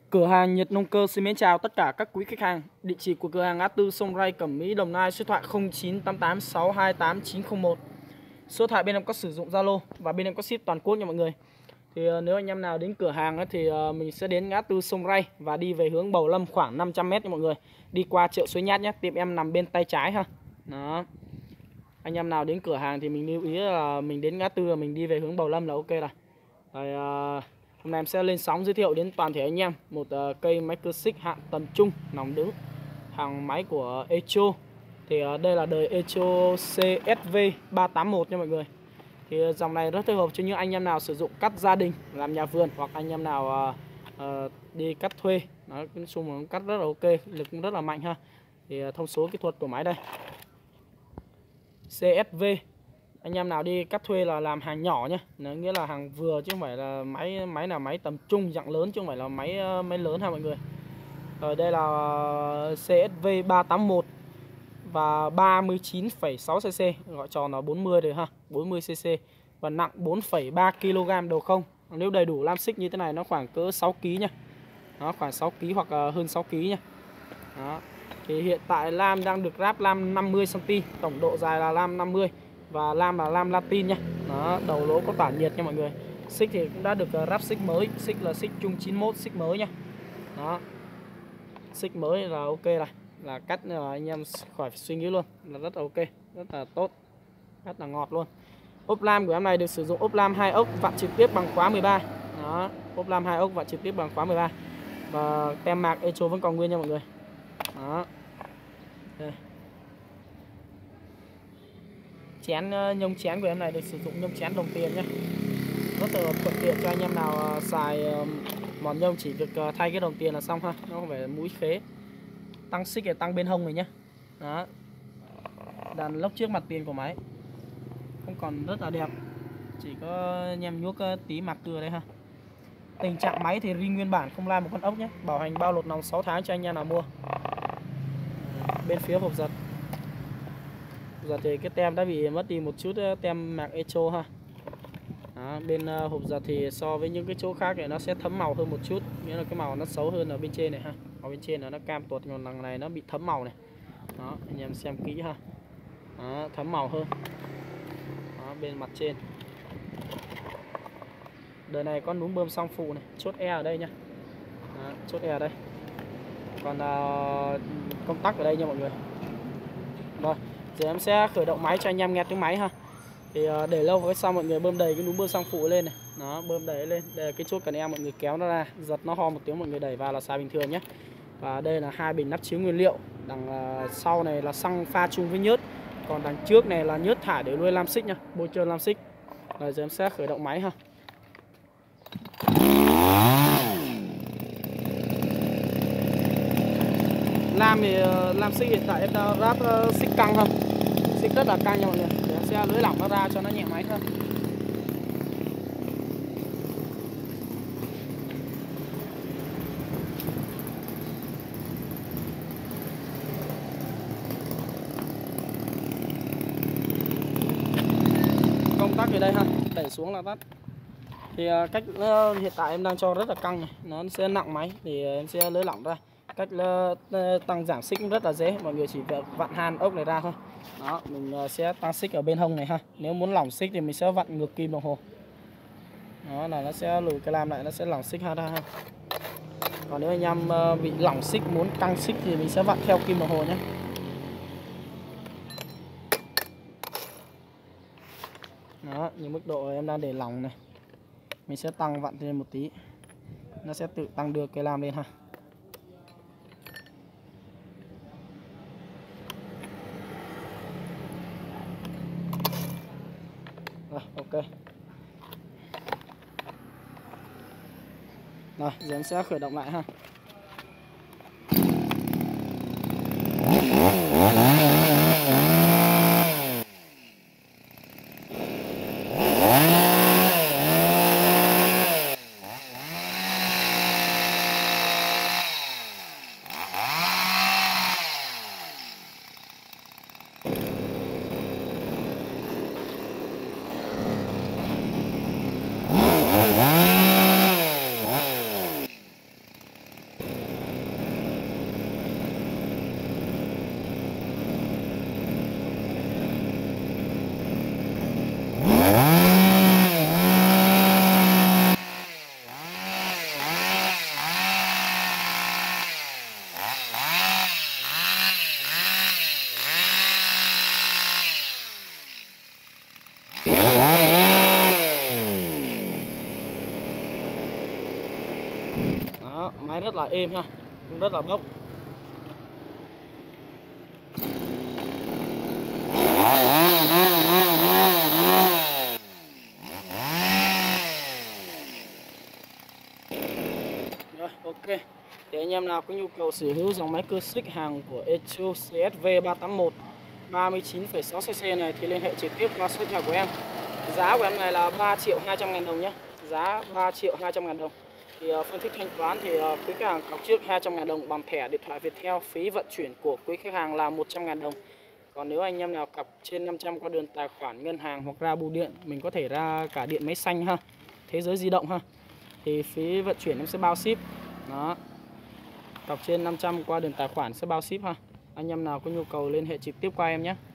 Cửa hàng Nhật Nông Cơ xin mến chào tất cả các quý khách hàng. Địa chỉ của cửa hàng ngã tư sông Ray, Cẩm Mỹ, Đồng Nai, số điện thoại 0988628901. Số điện thoại bên em có sử dụng Zalo và bên em có ship toàn quốc nha mọi người. Thì nếu anh em nào đến cửa hàng thì mình sẽ đến ngã tư sông Ray và đi về hướng Bầu Lâm khoảng 500 m nha mọi người. Đi qua chợ Suối Nhát nhé, tiệm em nằm bên tay trái ha. Đó. Anh em nào đến cửa hàng thì mình lưu ý là mình đến ngã tư là mình đi về hướng Bầu Lâm là ok rồi. Rồi hôm nay em sẽ lên sóng giới thiệu đến toàn thể anh em một cây máy cơ xích hạng tầm trung nòng đứng, hàng máy của Echo. Thì đây là đời Echo CSV 381 nha mọi người. Thì dòng này rất thích hợp cho những anh em nào sử dụng cắt gia đình, làm nhà vườn, hoặc anh em nào đi cắt thuê. Nó nói chung là cắt rất là ok, lực cũng rất là mạnh ha. Thì thông số kỹ thuật của máy đây CSV. Anh em nào đi cắt thuê là làm hàng nhỏ nhé, nghĩa là hàng vừa chứ không phải là máy là máy tầm trung dạng lớn, chứ không phải là máy lớn ha mọi người. Rồi đây là CSV 381 và 39,6 cc, gọi tròn là 40 rồi ha, 40 cc và nặng 4,3 kg đầu không. Nếu đầy đủ lam xích như thế này nó khoảng cỡ 6 kg nha. Nó khoảng 6 kg hoặc hơn 6 kg nha. Đó. Thì hiện tại lam đang được ráp lam 50 cm, tổng độ dài là lam 50 và lam là lam latin nha. Đó, đầu lỗ có tản nhiệt nha mọi người. Xích thì cũng đã được ráp xích mới, xích là xích chung 91, xích mới nha. Đó. Xích mới là ok rồi, là cắt là anh em khỏi phải suy nghĩ luôn, là rất là ok, rất là tốt, rất là ngọt luôn. Ốp lam của em này được sử dụng ốp lam 2 ốc vặn trực tiếp bằng khóa 13. Đó, ốp lam 2 ốc vặn trực tiếp bằng khóa 13. Và tem mạc Echo vẫn còn nguyên nha mọi người. Đó. Đây. Chén nhông chén của em này được sử dụng nhông chén đồng tiền nhé, rất là thuận tiện cho anh em nào xài mòn nhông, chỉ việc thay cái đồng tiền là xong ha, nó không phải mũi khế. Tăng xích để tăng bên hông này nhé. Đó. Đàn lốc trước mặt tiền của máy không còn rất là đẹp, chỉ có anh em nhuốc tí mặt cưa đây ha. Tình trạng máy thì ri nguyên bản, không lai một con ốc nhé, bảo hành bao lột nòng 6 tháng cho anh em nào mua. Bên phía hộp giật thì cái tem đã bị mất đi một chút tem mạc Echo ha. Đó, bên hộp giật thì so với những cái chỗ khác thì nó sẽ thấm màu hơn một chút, nghĩa là cái màu nó xấu hơn ở bên trên này ha. Ở bên trên là nó cam tuột, còn đằng này nó bị thấm màu này. Đó, anh em xem kỹ ha. Đó, thấm màu hơn. Đó, bên mặt trên. Đời này có núm bơm song phụ này, chốt E ở đây nhá. Đó, chốt E ở đây. Còn công tắc ở đây nha mọi người. Rồi, giờ em sẽ khởi động máy cho anh em nghe tiếng máy ha. Thì để lâu với sau mọi người bơm đầy cái núm bơm song phụ lên này. Đó, bơm đầy lên. Đây là cái chốt cần em, mọi người kéo nó ra, giật nó ho một tiếng mọi người đẩy vào là xài bình thường nhé. Và đây là 2 bình nắp chiếu nguyên liệu. Đằng sau này là xăng pha chung với nhớt. Còn đằng trước này là nhớt thải để nuôi lam xích nha, bôi trơn lam xích. Rồi giờ em sẽ khởi động máy ha. Lam thì lam xích hiện tại em đã ráp xích căng không? Xích rất là căng nha mọi người. Để em sẽ lưới lỏng nó ra cho nó nhẹ máy hơn. Công tắc ở đây ha, đẩy xuống là tắt. Thì cách hiện tại em đang cho rất là căng này, nó sẽ nặng máy thì em sẽ lưới lỏng ra. Cách tăng giảm xích cũng rất là dễ, mọi người chỉ việc vặn han ốc này ra thôi. Đó, mình sẽ tăng xích ở bên hông này ha. Nếu muốn lỏng xích thì mình sẽ vặn ngược kim đồng hồ. Đó là nó sẽ lùi cái lam lại, nó sẽ lỏng xích ra ha. Còn nếu anh em bị lỏng xích muốn căng xích thì mình sẽ vặn theo kim đồng hồ nhé. Đó, như mức độ em đang để lỏng này, mình sẽ tăng vặn thêm một tí, nó sẽ tự tăng đưa cái lam lên ha. Rồi, ok. Rồi, giờ em sẽ khởi động lại ha. Đó, máy rất là êm ha, rất là bốc. Rồi, ok. Để anh em nào có nhu cầu sở hữu dòng máy cơ xích hàng của Echo CSV 381 39,6cc này thì liên hệ trực tiếp qua số điện thoại của em. Giá của em này là 3.200.000 đồng nhé. Giá 3.200.000 đồng. Thì phương thức thanh toán thì quý khách hàng cọc trước 200.000 đồng bằng thẻ điện thoại Viettel, phí vận chuyển của quý khách hàng là 100.000 đồng. Còn nếu anh em nào cọc trên 500 qua đường tài khoản ngân hàng hoặc ra bưu điện, mình có thể ra cả điện máy xanh ha, thế giới di động ha, thì phí vận chuyển em sẽ bao ship. Đó, cọc trên 500 qua đường tài khoản sẽ bao ship ha. Anh em nào có nhu cầu liên hệ trực tiếp qua em nhé.